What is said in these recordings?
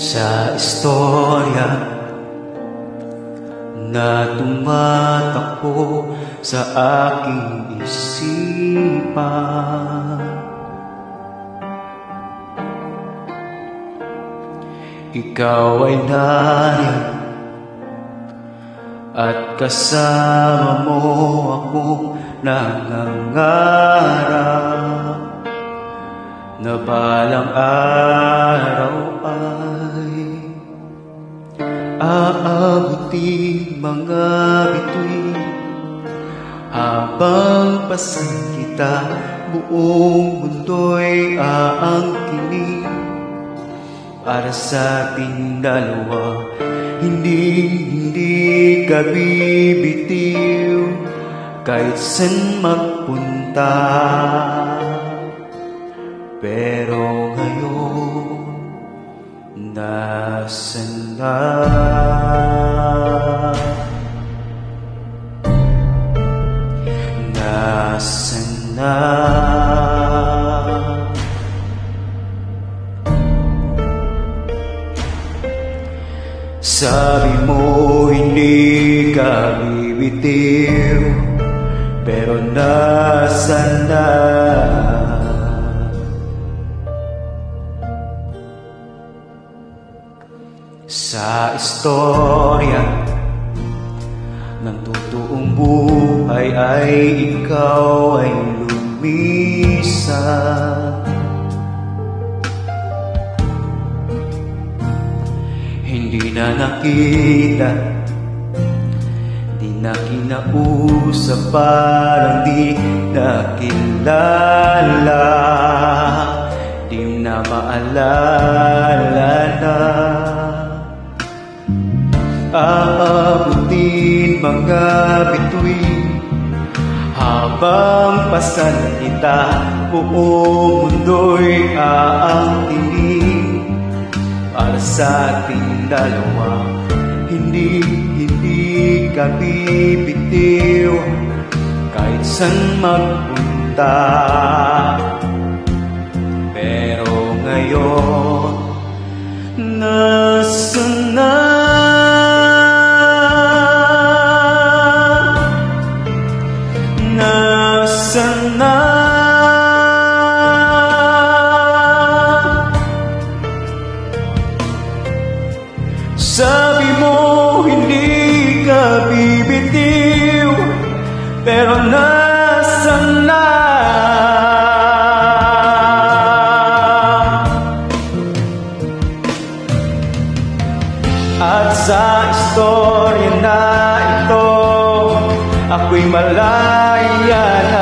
Sa istorya na tumatakbo sa aking isipan, ikaw ay nariyan at kasama mo akong nangangarap na balang araw ay aabutin mga bituin. Habang pasan kita, buong mundo'y aangkinin. Para sa ating dalawa, hindi ka bibitiw kahit saan magpunta. Pero ngayon, nasan na? Nasan na? Sabi mo hindi ka bibitiw, pero nasan na? Sa istorya ng totoong buhay ay ikaw ay lumisan. Hindi na nakita, di na kinausap, parang di nakilala, di na maalala na. Aabutin mga bituin, habang pasan kita, buong mundo'y aangkinin. Para sa ating dalawa, hindi ka bibitiw kahit saan magpunta. Pero ngayon, nasan na? Nasan na? Sabi mo hindi ka bibitiw, pero nasan na? At sa istorya na ito, ako'y malaya na.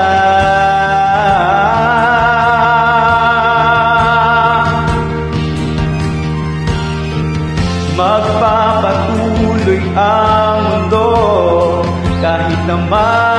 Magpapatuloy ang mundo kahit naman